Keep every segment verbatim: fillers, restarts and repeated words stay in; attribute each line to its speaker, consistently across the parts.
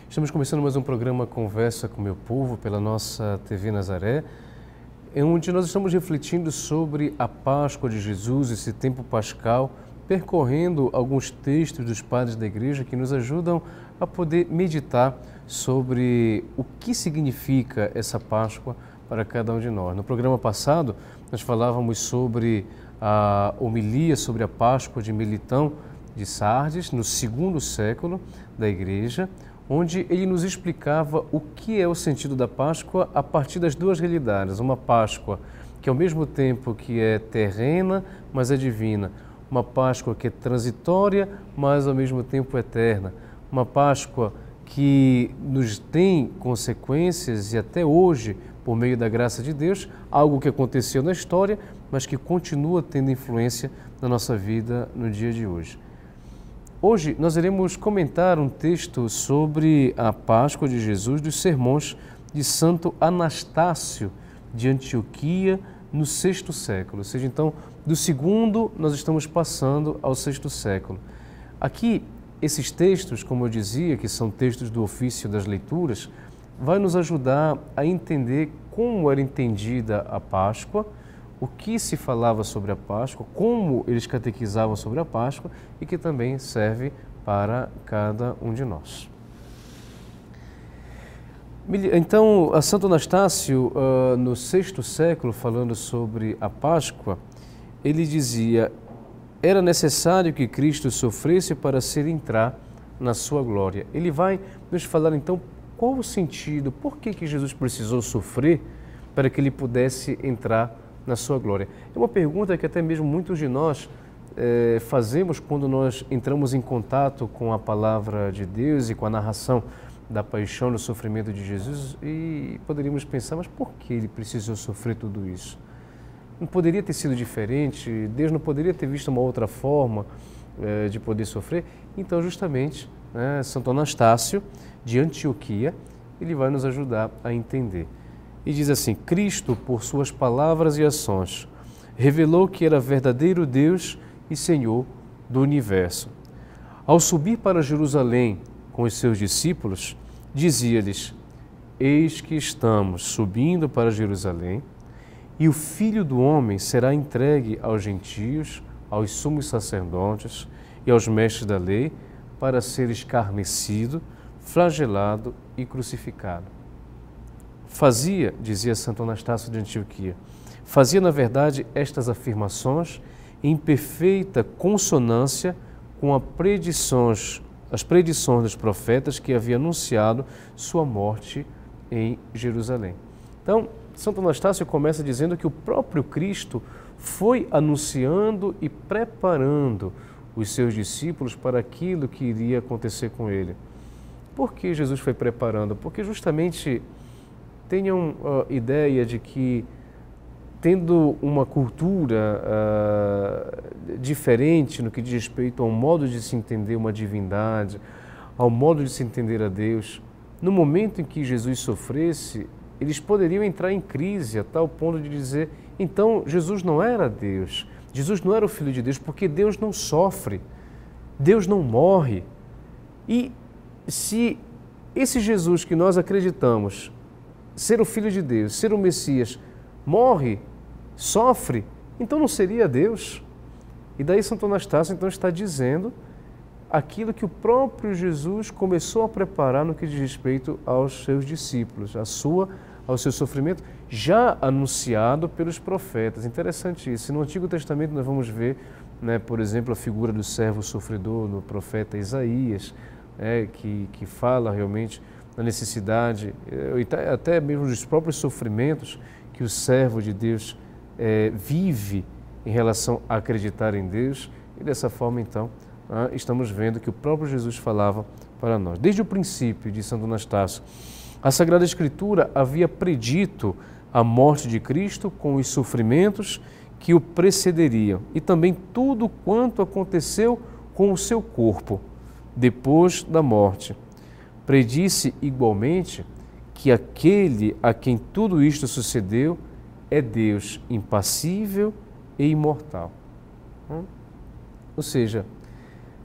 Speaker 1: Estamos começando mais um programa Conversa com o Meu Povo pela nossa T V Nazaré, em onde nós estamos refletindo sobre a Páscoa de Jesus, esse tempo pascal, percorrendo alguns textos dos padres da Igreja que nos ajudam a poder meditar sobre o que significa essa Páscoa para cada um de nós. No programa passado, nós falávamos sobre a homilia sobre a Páscoa de Melitão de Sardes, no segundo século da Igreja, onde ele nos explicava o que é o sentido da Páscoa a partir das duas realidades. Uma Páscoa que ao mesmo tempo que é terrena, mas é divina. Uma Páscoa que é transitória, mas ao mesmo tempo eterna. Uma Páscoa que nos tem consequências e até hoje, por meio da graça de Deus, algo que aconteceu na história, mas que continua tendo influência na nossa vida no dia de hoje. Hoje nós iremos comentar um texto sobre a Páscoa de Jesus dos sermões de Santo Anastácio de Antioquia no sexto século, ou seja, então, do segundo nós estamos passando ao sexto século. Aqui, esses textos, como eu dizia, que são textos do ofício das leituras, vai nos ajudar a entender como era entendida a Páscoa, o que se falava sobre a Páscoa, como eles catequizavam sobre a Páscoa e que também serve para cada um de nós. Então, a Santo Anastácio, no sexto século, falando sobre a Páscoa, ele dizia: era necessário que Cristo sofresse para ser entrar na sua glória. Ele vai nos falar então qual o sentido, por que que Jesus precisou sofrer para que ele pudesse entrar na sua glória. É uma pergunta que até mesmo muitos de nós eh, fazemos quando nós entramos em contato com a palavra de Deus e com a narração da paixão e do sofrimento de Jesus, e poderíamos pensar, mas por que ele precisou sofrer tudo isso? Não poderia ter sido diferente? Deus não poderia ter visto uma outra forma eh, de poder sofrer? Então, justamente, né, Santo Anastácio de Antioquia, ele vai nos ajudar a entender. E diz assim: Cristo, por suas palavras e ações, revelou que era verdadeiro Deus e Senhor do universo. Ao subir para Jerusalém com os seus discípulos, dizia-lhes: eis que estamos subindo para Jerusalém, e o Filho do Homem será entregue aos gentios, aos sumos sacerdotes e aos mestres da lei, para ser escarnecido, flagelado e crucificado. Fazia, dizia Santo Anastácio de Antioquia, fazia na verdade estas afirmações em perfeita consonância com a predições, as predições dos profetas que havia anunciado sua morte em Jerusalém. Então, Santo Anastácio começa dizendo que o próprio Cristo foi anunciando e preparando os seus discípulos para aquilo que iria acontecer com ele. Por que Jesus foi preparando? Porque justamente tenham uh, ideia de que, tendo uma cultura uh, diferente no que diz respeito ao modo de se entender uma divindade, ao modo de se entender a Deus, no momento em que Jesus sofresse, eles poderiam entrar em crise a tal ponto de dizer: então Jesus não era Deus, Jesus não era o Filho de Deus, porque Deus não sofre, Deus não morre. E se esse Jesus que nós acreditamos ser o Filho de Deus, ser o Messias, morre, sofre, então não seria Deus? E daí Santo Anastácio então está dizendo aquilo que o próprio Jesus começou a preparar no que diz respeito aos seus discípulos, a sua, ao seu sofrimento, já anunciado pelos profetas. Interessante isso. No Antigo Testamento nós vamos ver, né, por exemplo, a figura do servo sofredor no profeta Isaías, é, que, que fala realmente da necessidade, até mesmo dos próprios sofrimentos que o servo de Deus é, vive em relação a acreditar em Deus. E dessa forma, então, estamos vendo que o próprio Jesus falava para nós. Desde o princípio, de Santo Anastácio, a Sagrada Escritura havia predito a morte de Cristo com os sofrimentos que o precederiam e também tudo quanto aconteceu com o seu corpo depois da morte. Predisse igualmente que aquele a quem tudo isto sucedeu é Deus impassível e imortal. Ou seja,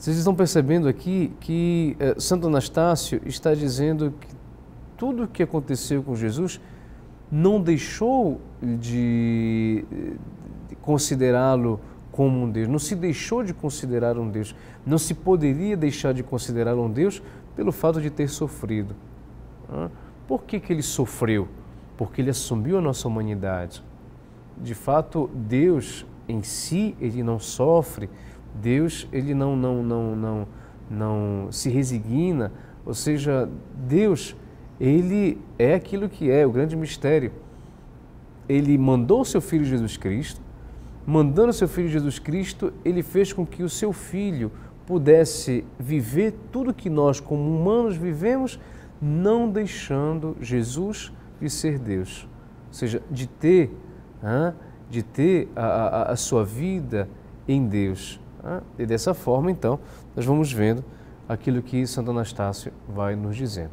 Speaker 1: Vocês estão percebendo aqui que eh, Santo Anastácio está dizendo que tudo o que aconteceu com Jesus não deixou de, de considerá-lo como um Deus, não se deixou de considerar um Deus, não se poderia deixar de considerar um Deus pelo fato de ter sofrido. Por que que ele sofreu? Porque ele assumiu a nossa humanidade. De fato, Deus em si, ele não sofre, Deus ele não, não, não, não, não se resigna, ou seja, Deus ele é aquilo que é, o grande mistério. Ele mandou o seu Filho Jesus Cristo, mandando o seu Filho Jesus Cristo, ele fez com que o seu Filho pudesse viver tudo que nós como humanos vivemos, não deixando Jesus de ser Deus, ou seja, de ter, ah, de ter a, a, a sua vida em Deus. Ah, e dessa forma, então, nós vamos vendo aquilo que Santo Anastácio vai nos dizendo.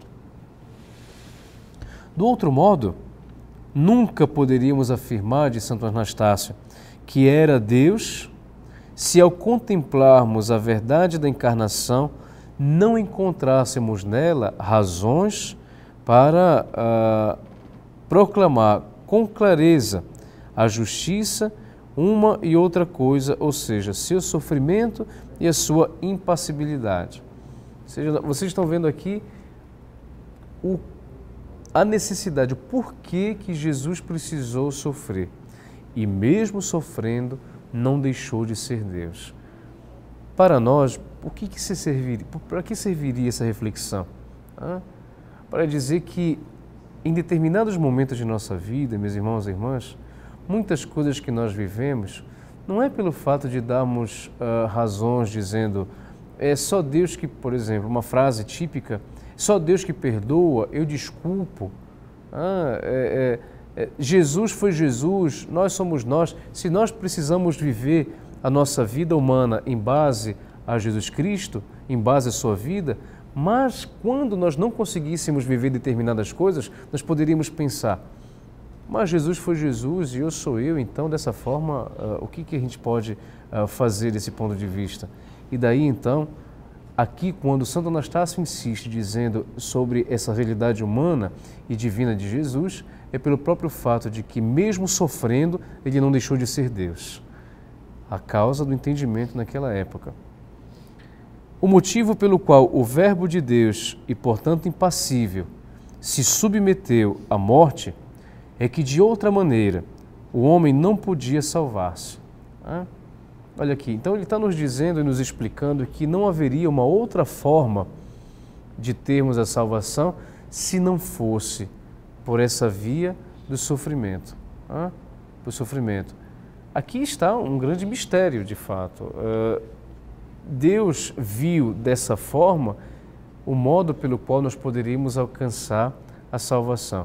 Speaker 1: Do outro modo, nunca poderíamos afirmar de Santo Anastácio que era Deus se ao contemplarmos a verdade da encarnação não encontrássemos nela razões para uh, proclamar com clareza a justiça, uma e outra coisa, ou seja, seu sofrimento e a sua impassibilidade. Ou seja, vocês estão vendo aqui o, a necessidade, o porquê que Jesus precisou sofrer. E mesmo sofrendo, não deixou de ser Deus. Para nós, o que que se serviria, para que serviria essa reflexão? Ah, para dizer que em determinados momentos de nossa vida, meus irmãos e irmãs, muitas coisas que nós vivemos, não é pelo fato de darmos uh, razões dizendo é só Deus que, por exemplo, uma frase típica, só Deus que perdoa, eu desculpo. Ah, é, é, é, Jesus foi Jesus, nós somos nós. Se nós precisamos viver a nossa vida humana em base a Jesus Cristo, em base à sua vida, mas quando nós não conseguíssemos viver determinadas coisas, nós poderíamos pensar, mas Jesus foi Jesus e eu sou eu, então dessa forma, uh, o que, que a gente pode uh, fazer desse ponto de vista? E daí então, aqui quando Santo Anastácio insiste dizendo sobre essa realidade humana e divina de Jesus, é pelo próprio fato de que mesmo sofrendo, ele não deixou de ser Deus, a causa do entendimento naquela época. O motivo pelo qual o Verbo de Deus, e portanto impassível, se submeteu à morte, é que de outra maneira o homem não podia salvar-se. Ah, olha aqui, então ele está nos dizendo e nos explicando que não haveria uma outra forma de termos a salvação se não fosse por essa via do sofrimento. Ah, do sofrimento. Aqui está um grande mistério, de fato. Uh, Deus viu dessa forma o modo pelo qual nós poderíamos alcançar a salvação.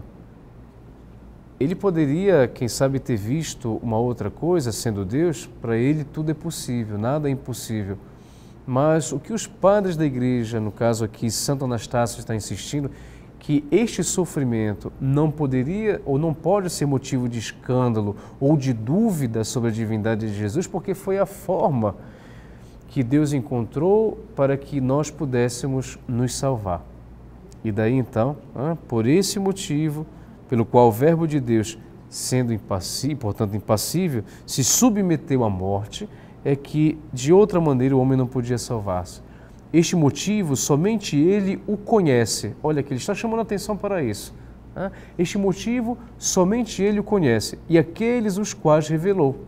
Speaker 1: Ele poderia, quem sabe, ter visto uma outra coisa, sendo Deus, para ele tudo é possível, nada é impossível. Mas o que os padres da igreja, no caso aqui Santo Anastácio está insistindo, que este sofrimento não poderia ou não pode ser motivo de escândalo ou de dúvida sobre a divindade de Jesus, porque foi a forma que Deus encontrou para que nós pudéssemos nos salvar. E daí então, por esse motivo, pelo qual o Verbo de Deus, sendo impassível, portanto impassível, se submeteu à morte, é que de outra maneira o homem não podia salvar-se. Este motivo somente ele o conhece. Olha aqui, ele está chamando a atenção para isso. Este motivo somente ele o conhece, e aqueles os quais revelou.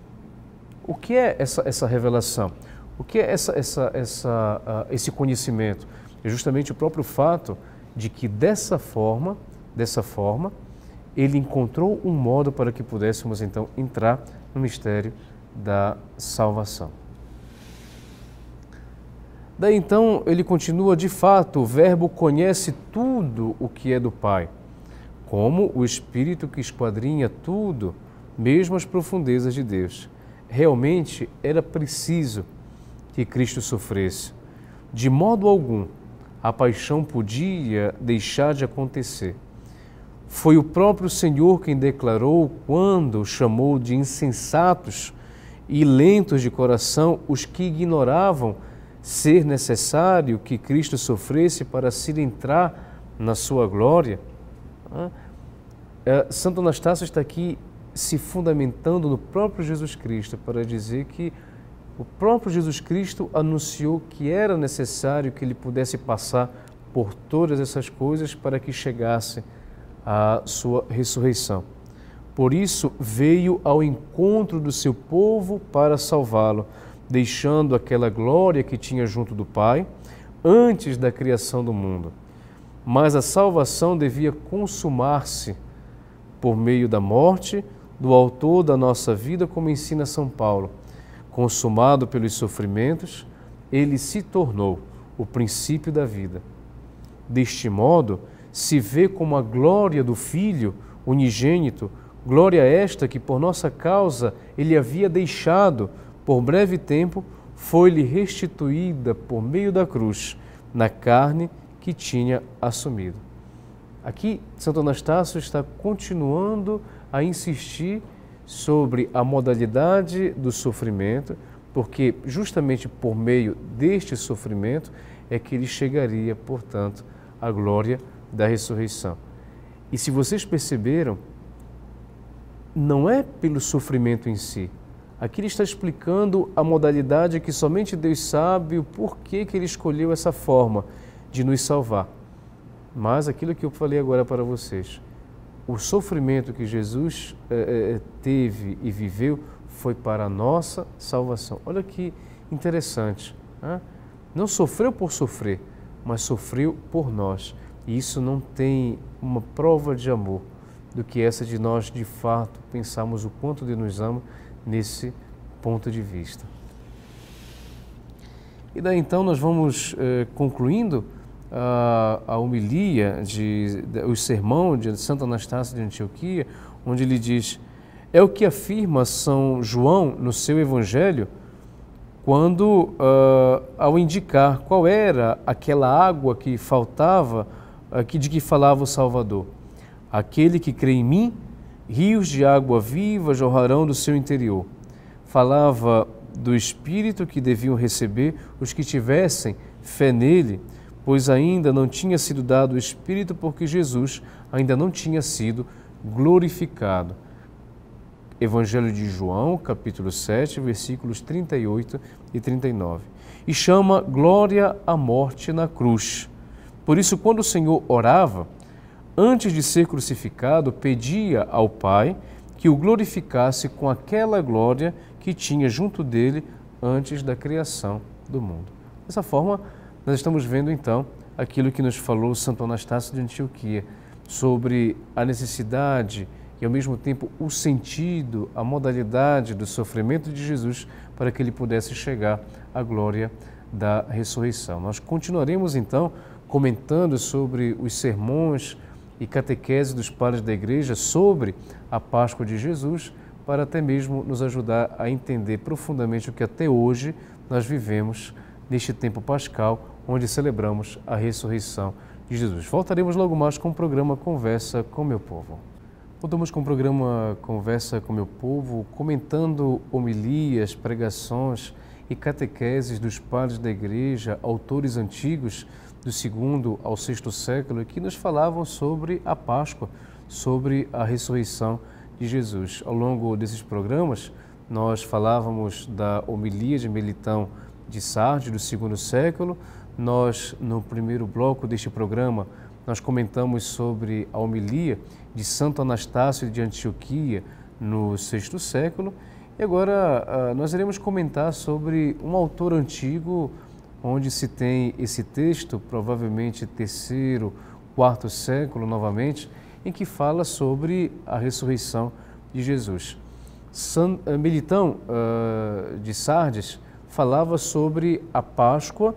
Speaker 1: O que é essa, essa revelação? O que é essa, essa, essa, uh, esse conhecimento? É justamente o próprio fato de que dessa forma, dessa forma, ele encontrou um modo para que pudéssemos então entrar no mistério da salvação. Daí então ele continua, de fato, o Verbo conhece tudo o que é do Pai, como o Espírito que esquadrinha tudo, mesmo as profundezas de Deus. Realmente era preciso que Cristo sofresse. De modo algum, a paixão podia deixar de acontecer. Foi o próprio Senhor quem declarou, quando chamou de insensatos e lentos de coração os que ignoravam ser necessário que Cristo sofresse para se entrar na sua glória, Santo Anastácio está aqui se fundamentando no próprio Jesus Cristo para dizer que o próprio Jesus Cristo anunciou que era necessário que ele pudesse passar por todas essas coisas para que chegasse a sua ressurreição. Por isso veio ao encontro do seu povo para salvá-lo, deixando aquela glória que tinha junto do Pai antes da criação do mundo. Mas a salvação devia consumar-se por meio da morte do autor da nossa vida, como ensina São Paulo. Consumado pelos sofrimentos, ele se tornou o princípio da vida. Deste modo, se vê como a glória do Filho unigênito, glória esta que por nossa causa ele havia deixado por breve tempo, foi-lhe restituída por meio da cruz, na carne que tinha assumido. Aqui, Santo Anastácio está continuando a insistir sobre a modalidade do sofrimento, porque justamente por meio deste sofrimento é que ele chegaria, portanto, à glória da ressurreição. E se vocês perceberam, não é pelo sofrimento em si. Aqui ele está explicando a modalidade que somente Deus sabe o porquê que ele escolheu essa forma de nos salvar. Mas aquilo que eu falei agora para vocês, o sofrimento que Jesus eh, teve e viveu foi para a nossa salvação. Olha que interessante. Né? Não sofreu por sofrer, mas sofreu por nós. E isso não tem uma prova de amor do que essa de nós, de fato, pensarmos o quanto Deus nos ama nesse ponto de vista. E daí então nós vamos eh, concluindo a, a homilia, de, de, o sermão de Santo Anastácio de Antioquia, onde ele diz, é o que afirma São João no seu Evangelho, quando, uh, ao indicar qual era aquela água que faltava, uh, que, de que falava o Salvador. Aquele que crê em mim, rios de água viva jorrarão do seu interior. Falava do Espírito que deviam receber os que tivessem fé nele, pois ainda não tinha sido dado o Espírito porque Jesus ainda não tinha sido glorificado. Evangelho de João, capítulo sete, versículos trinta e oito e trinta e nove. E chama glória à morte na cruz. Por isso, quando o Senhor orava, antes de ser crucificado, pedia ao Pai que o glorificasse com aquela glória que tinha junto dele antes da criação do mundo. Dessa forma, nós estamos vendo então aquilo que nos falou Santo Anastácio de Antioquia sobre a necessidade e ao mesmo tempo o sentido, a modalidade do sofrimento de Jesus para que ele pudesse chegar à glória da ressurreição. Nós continuaremos então comentando sobre os sermões e catequese dos padres da Igreja sobre a Páscoa de Jesus, para até mesmo nos ajudar a entender profundamente o que até hoje nós vivemos neste tempo pascal, onde celebramos a ressurreição de Jesus. Voltaremos logo mais com o programa Conversa com Meu Povo. Voltamos com o programa Conversa com Meu Povo, comentando homilias, pregações e catequeses dos padres da Igreja, autores antigos do segundo ao sexto século, que nos falavam sobre a Páscoa, sobre a ressurreição de Jesus. Ao longo desses programas, nós falávamos da homilia de Melitão de Sardes, do segundo século. Nós, no primeiro bloco deste programa, nós comentamos sobre a homilia de Santo Anastácio de Antioquia, no sexto século. E agora nós iremos comentar sobre um autor antigo, onde se tem esse texto, provavelmente terceiro, quarto século novamente, em que fala sobre a ressurreição de Jesus. San, Melitão uh, de Sardes falava sobre a Páscoa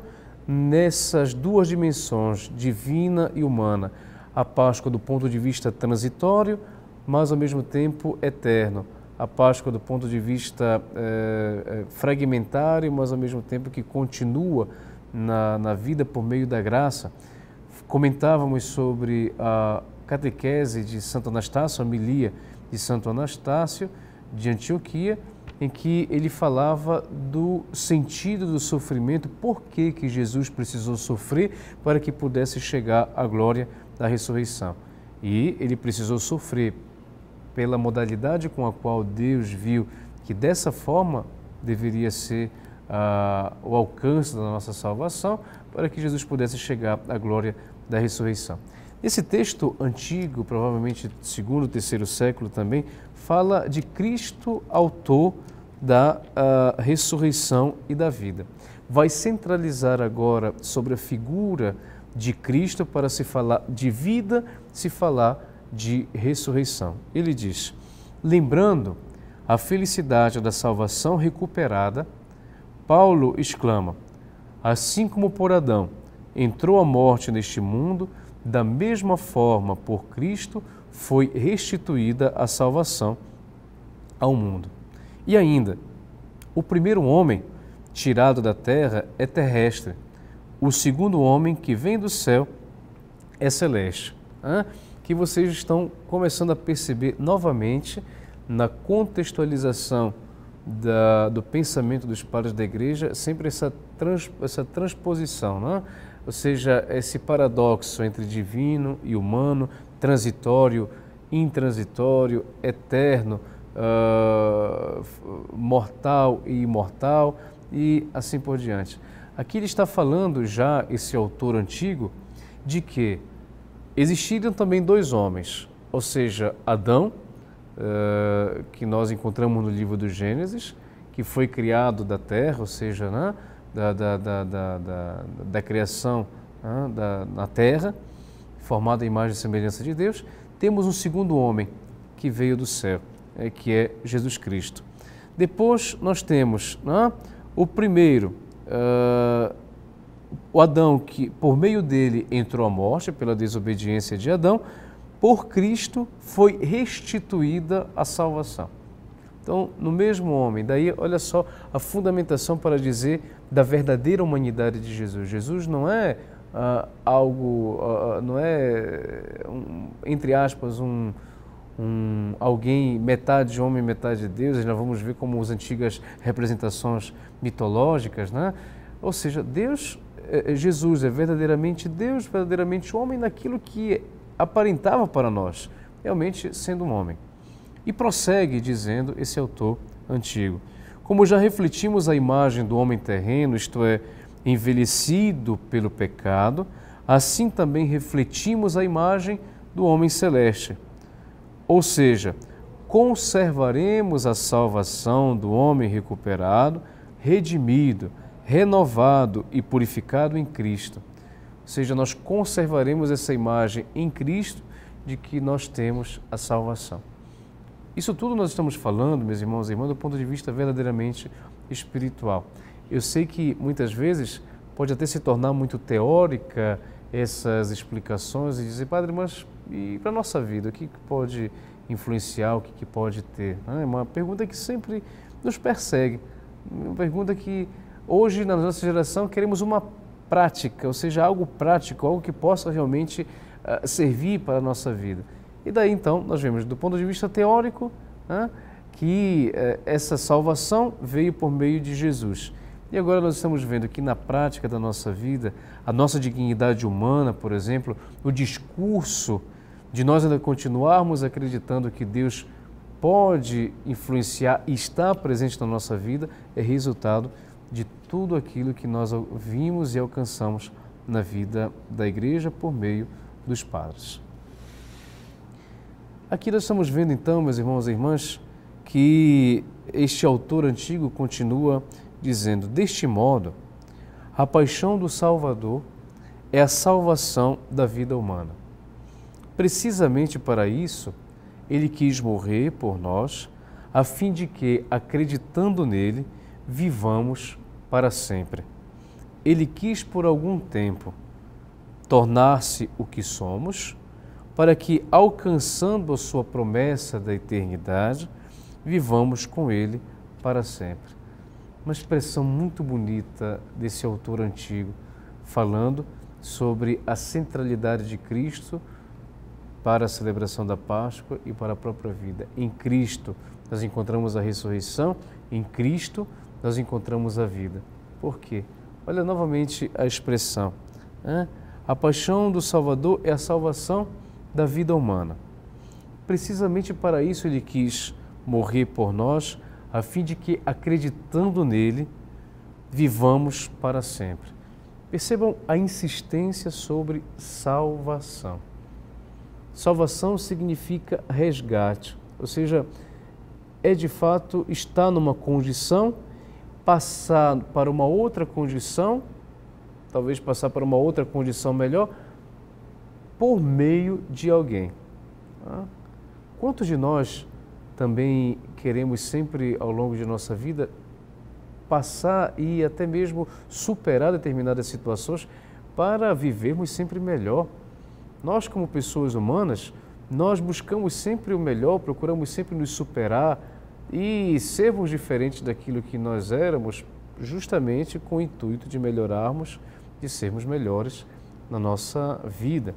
Speaker 1: nessas duas dimensões, divina e humana. A Páscoa do ponto de vista transitório, mas ao mesmo tempo eterno. A Páscoa do ponto de vista eh, fragmentário, mas ao mesmo tempo que continua na, na vida por meio da graça. Comentávamos sobre a catequese de Santo Anastácio, a homilia de Santo Anastácio de Antioquia, em que ele falava do sentido do sofrimento, por que que Jesus precisou sofrer para que pudesse chegar à glória da ressurreição. E ele precisou sofrer pela modalidade com a qual Deus viu que dessa forma deveria ser ah, o alcance da nossa salvação, para que Jesus pudesse chegar à glória da ressurreição. Esse texto antigo, provavelmente segundo, terceiro século também, fala de Cristo, autor da uh, ressurreição e da vida. Vai centralizar agora sobre a figura de Cristo para se falar de vida, se falar de ressurreição. Ele diz, lembrando a felicidade da salvação recuperada, Paulo exclama, assim como por Adão entrou a morte neste mundo, da mesma forma por Cristo foi restituída a salvação ao mundo. E ainda, o primeiro homem tirado da terra é terrestre, o segundo homem que vem do céu é celeste. Hein? Que vocês estão começando a perceber novamente na contextualização da, do pensamento dos padres da Igreja, sempre essa, trans, essa transposição, né? Ou seja, esse paradoxo entre divino e humano, transitório, intransitório, eterno, uh, mortal e imortal e assim por diante. Aqui ele está falando já, esse autor antigo, de que existiram também dois homens, ou seja, Adão, uh, que nós encontramos no livro do Gênesis, que foi criado da terra, ou seja, né, da, da, da, da, da, da criação né, da, na terra, formado à imagem e semelhança de Deus. Temos um segundo homem que veio do céu, é, que é Jesus Cristo. Depois nós temos né, o primeiro, uh, o Adão, que por meio dele entrou a morte, pela desobediência de Adão, por Cristo foi restituída a salvação. Então, no mesmo homem, daí olha só a fundamentação para dizer da verdadeira humanidade de Jesus. Jesus não é uh, algo, uh, não é, um, entre aspas, um, um, alguém metade homem, metade Deus. Nós vamos ver como as antigas representações mitológicas, né? Ou seja, Deus, Jesus é verdadeiramente Deus, verdadeiramente homem naquilo que aparentava para nós, realmente sendo um homem. E prossegue dizendo esse autor antigo, como já refletimos a imagem do homem terreno, isto é, envelhecido pelo pecado, assim também refletimos a imagem do homem celeste. Ou seja, conservaremos a salvação do homem recuperado, redimido, renovado e purificado em Cristo. Ou seja, nós conservaremos essa imagem em Cristo de que nós temos a salvação. Isso tudo nós estamos falando, meus irmãos e irmãs, do ponto de vista verdadeiramente espiritual. Eu sei que muitas vezes pode até se tornar muito teórica essas explicações e dizer, padre, mas e para a nossa vida, o que pode influenciar, o que pode ter? É uma pergunta que sempre nos persegue, uma pergunta que hoje na nossa geração queremos uma prática, ou seja, algo prático, algo que possa realmente uh, servir para a nossa vida. E daí então nós vemos do ponto de vista teórico né, que eh, essa salvação veio por meio de Jesus. E agora nós estamos vendo que na prática da nossa vida, a nossa dignidade humana, por exemplo, o discurso de nós ainda continuarmos acreditando que Deus pode influenciar e está presente na nossa vida, é resultado de tudo aquilo que nós vimos e alcançamos na vida da Igreja por meio dos padres. Aqui nós estamos vendo então, meus irmãos e irmãs, que este autor antigo continua dizendo, deste modo, a paixão do Salvador é a salvação da vida humana. Precisamente para isso, ele quis morrer por nós, a fim de que, acreditando nele, vivamos para sempre. Ele quis por algum tempo tornar-se o que somos, para que, alcançando a sua promessa da eternidade, vivamos com ele para sempre. Uma expressão muito bonita desse autor antigo, falando sobre a centralidade de Cristo para a celebração da Páscoa e para a própria vida. Em Cristo nós encontramos a ressurreição Em Cristo nós encontramos a vida. Por quê? Olha novamente a expressão, né? A paixão do Salvador é a salvação da vida humana. Precisamente para isso ele quis morrer por nós, a fim de que, acreditando nele, vivamos para sempre. Percebam a insistência sobre salvação. Salvação significa resgate, ou seja, é de fato estar numa condição, passar para uma outra condição, talvez passar para uma outra condição melhor, por meio de alguém. Quantos de nós também queremos sempre, ao longo de nossa vida, passar e até mesmo superar determinadas situações para vivermos sempre melhor? Nós, como pessoas humanas, nós buscamos sempre o melhor, procuramos sempre nos superar e sermos diferentes daquilo que nós éramos, justamente com o intuito de melhorarmos, de sermos melhores na nossa vida.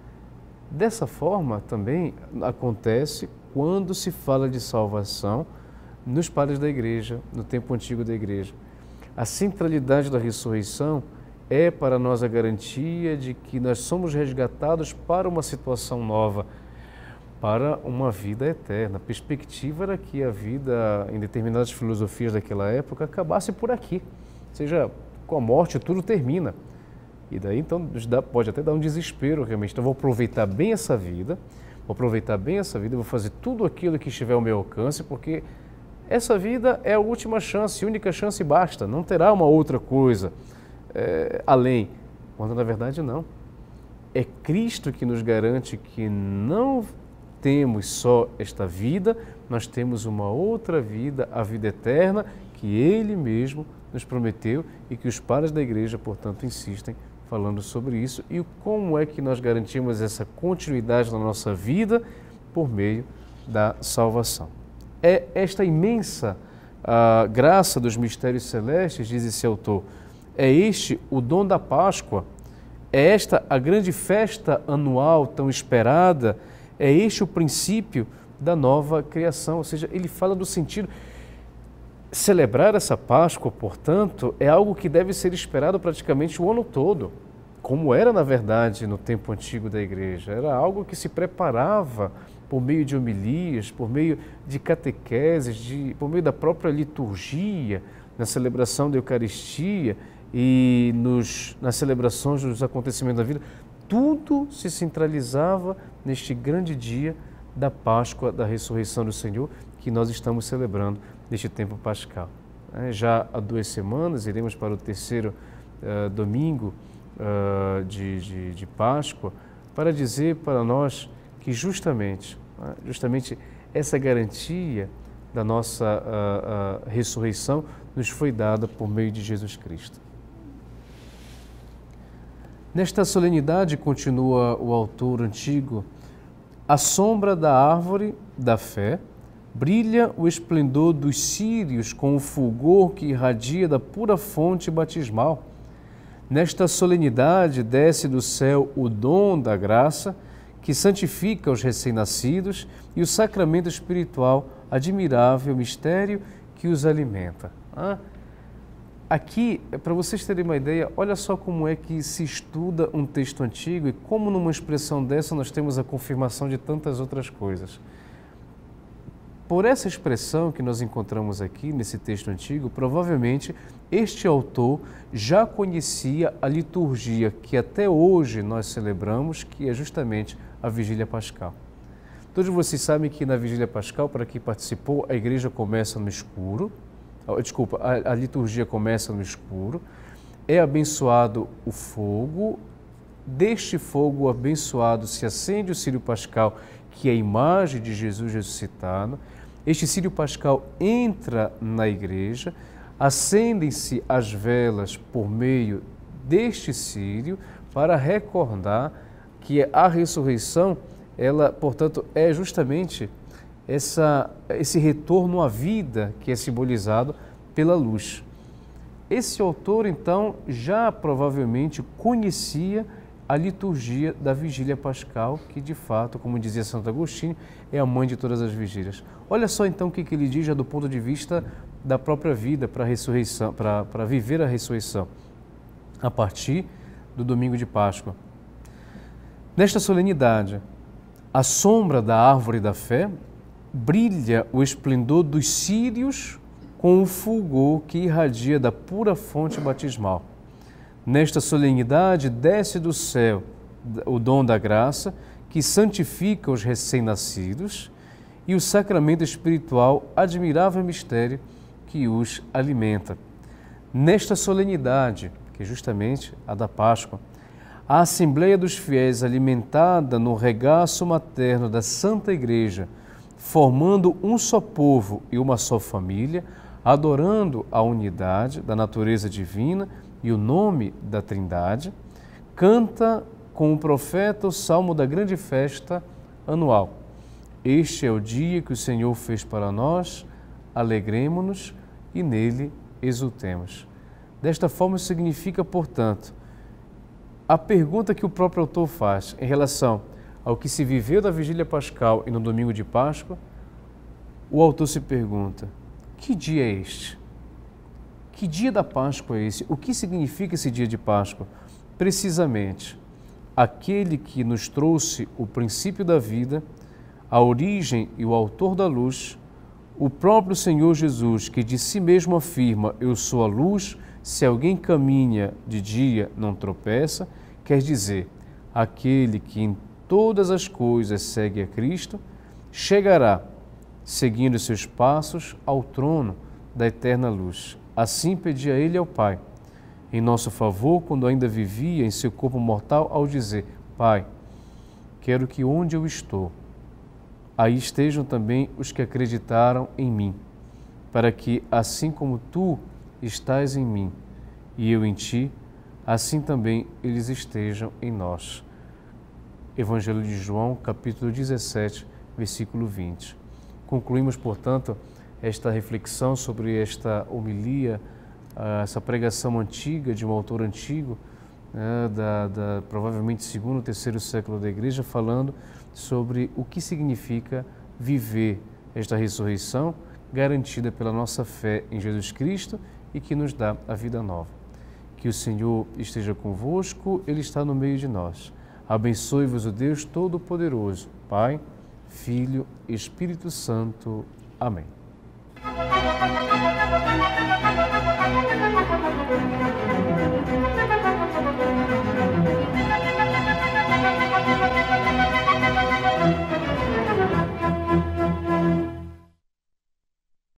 Speaker 1: Dessa forma também acontece quando se fala de salvação nos padres da igreja, no tempo antigo da igreja. A centralidade da ressurreição é para nós a garantia de que nós somos resgatados para uma situação nova, para uma vida eterna. A perspectiva era que a vida, em determinadas filosofias daquela época, acabasse por aqui. Ou seja, com a morte tudo termina. E daí então pode até dar um desespero realmente. Então vou aproveitar bem essa vida, vou aproveitar bem essa vida, vou fazer tudo aquilo que estiver ao meu alcance, porque essa vida é a última chance, a única chance e basta, não terá uma outra coisa é, além. Quando na verdade não. É Cristo que nos garante que não temos só esta vida, nós temos uma outra vida, a vida eterna, que Ele mesmo nos prometeu e que os padres da igreja, portanto, insistem falando sobre isso. E como é que nós garantimos essa continuidade na nossa vida? Por meio da salvação. É esta imensa uh, graça dos mistérios celestes, diz esse autor, é este o dom da Páscoa, é esta a grande festa anual tão esperada, é este o princípio da nova criação. Ou seja, ele fala do sentido. Celebrar essa Páscoa, portanto, é algo que deve ser esperado praticamente o ano todo, como era, na verdade, no tempo antigo da igreja. Era algo que se preparava por meio de homilias, por meio de catequeses, de, por meio da própria liturgia, na celebração da Eucaristia e nos, nas celebrações dos acontecimentos da vida. Tudo se centralizava neste grande dia da Páscoa, da ressurreição do Senhor, que nós estamos celebrando neste tempo pascal. Já há duas semanas iremos para o terceiro uh, domingo uh, de, de, de Páscoa, para dizer para nós que justamente, uh, justamente essa garantia da nossa uh, uh, ressurreição nos foi dada por meio de Jesus Cristo. Nesta solenidade, continua o autor antigo, à sombra da árvore da fé, brilha o esplendor dos círios com o fulgor que irradia da pura fonte batismal. Nesta solenidade desce do céu o dom da graça, que santifica os recém-nascidos, e o sacramento espiritual, admirável mistério que os alimenta. Ah, aqui, para vocês terem uma ideia, olha só como é que se estuda um texto antigo e como numa expressão dessa nós temos a confirmação de tantas outras coisas. Por essa expressão que nós encontramos aqui nesse texto antigo, provavelmente este autor já conhecia a liturgia que até hoje nós celebramos, que é justamente a Vigília Pascal. Todos vocês sabem que na Vigília Pascal, para quem participou, a igreja começa no escuro, desculpa, a, a liturgia começa no escuro, é abençoado o fogo, deste fogo abençoado se acende o círio pascal, que é a imagem de Jesus ressuscitado. Este círio pascal entra na igreja, acendem-se as velas por meio deste círio para recordar que a ressurreição, ela, portanto, é justamente essa, esse retorno à vida que é simbolizado pela luz. Esse autor, então, já provavelmente conhecia a liturgia da Vigília Pascal, que de fato, como dizia Santo Agostinho, é a mãe de todas as vigílias. Olha só então o que ele diz já do ponto de vista da própria vida para a ressurreição, para, para viver a ressurreição, a partir do domingo de Páscoa. Nesta solenidade, à sombra da árvore da fé, brilha o esplendor dos círios com o fulgor que irradia da pura fonte batismal. Nesta solenidade, desce do céu o dom da graça, que santifica os recém-nascidos, e o sacramento espiritual, admirável mistério, que os alimenta. Nesta solenidade, que é justamente a da Páscoa, a Assembleia dos Fiéis, alimentada no regaço materno da Santa Igreja, formando um só povo e uma só família, adorando a unidade da natureza divina e o nome da Trindade, canta com o profeta o salmo da grande festa anual. Este é o dia que o Senhor fez para nós, alegremo-nos e nele exultemos. Desta forma significa, portanto, a pergunta que o próprio autor faz em relação ao que se viveu da Vigília Pascal e no domingo de Páscoa, o autor se pergunta: que dia é este? Que dia da Páscoa é esse? O que significa esse dia de Páscoa? Precisamente, aquele que nos trouxe o princípio da vida, a origem e o autor da luz, o próprio Senhor Jesus, que de si mesmo afirma: eu sou a luz, se alguém caminha de dia não tropeça, quer dizer, aquele que em todas as coisas segue a Cristo, chegará, seguindo seus passos, ao trono da eterna luz. Assim pedia ele ao Pai, em nosso favor, quando ainda vivia em seu corpo mortal, ao dizer: Pai, quero que onde eu estou, aí estejam também os que acreditaram em mim, para que, assim como tu estás em mim e eu em ti, assim também eles estejam em nós. Evangelho de João, capítulo dezessete, versículo vinte. Concluímos, portanto, esta reflexão sobre esta homilia, essa pregação antiga de um autor antigo, né, da, da, provavelmente segundo ou terceiro século da Igreja, falando sobre o que significa viver esta ressurreição garantida pela nossa fé em Jesus Cristo e que nos dá a vida nova. Que o Senhor esteja convosco, Ele está no meio de nós. Abençoe-vos o Deus Todo-Poderoso, Pai, Filho e Espírito Santo. Amém.